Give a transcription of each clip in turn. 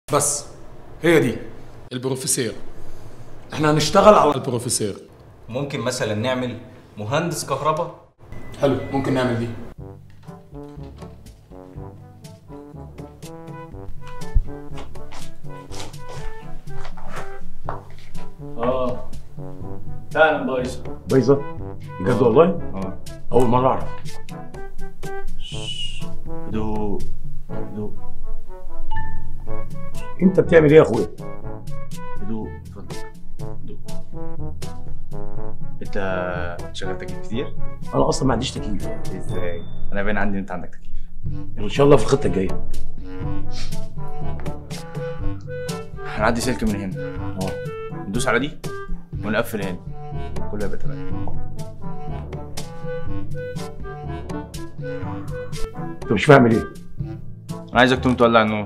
بس هي دي البروفيسور. احنا هنشتغل على البروفيسور. ممكن مثلا نعمل مهندس كهرباء. حلو، ممكن نعمل دي. فعلا بايظه. بايظه؟ بجد والله؟ اول مره اعرف. هدوء هدوء انت بتعمل ايه يا اخويا؟ هدوء اتفضل. هدوء. انت شغال تكييف كتير؟ انا اصلا ما عنديش تكييف. ازاي؟ انا باين عندي ان انت عندك تكييف. ان شاء الله في الخطه الجايه. هنعدي سلك من هنا. ندوس على دي ونقفل هنا. كله يبقى تمام. انت مش فاهم ليه؟ انا عايزك تقوم تولع النور.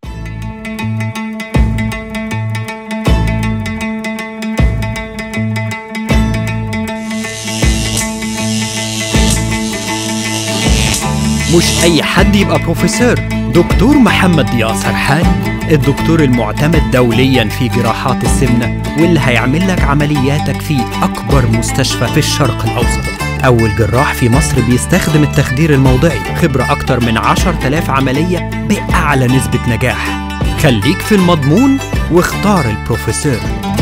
مش أي حد يبقى بروفيسور. دكتور محمد ضياء سرحان، الدكتور المعتمد دولياً في جراحات السمنة، واللي هيعمل لك عملياتك في أكبر مستشفى في الشرق الأوسط. أول جراح في مصر بيستخدم التخدير الموضعي، خبرة أكتر من 10,000 عملية بأعلى نسبة نجاح. خليك في المضمون واختار البروفيسور.